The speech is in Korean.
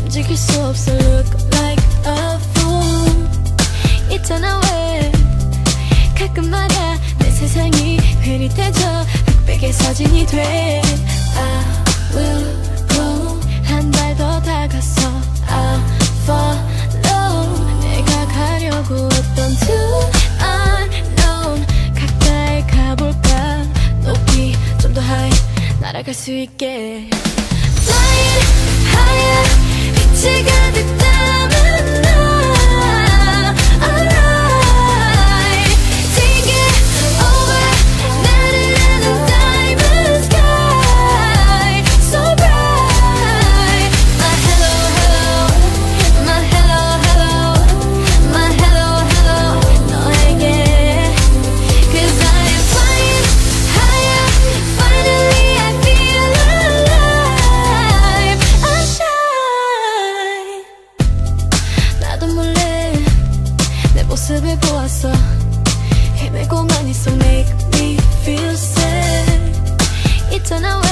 움직일 수 없어 look like a fool. 있잖아 왜 가끔 말야 내 세상이 흐릿해져 흑백의 사진이 돼. I will go 한 발 더 다가서 I'll follow 내가 가려고 했던 to unknown. 가까이 가볼까 높이 좀 더 high 날아갈 수 있게. Flying higher 빛이 가득 담은 나 alright. Take it over 나를 아는 diamond sky so bright. My hello hello my hello hello my hello hello 너에게. Cause I am flying higher finally I feel alive. I shine. 나도 몰래 내 모습을 보았어. 헤매고만 있어 make me feel sad. 있잖아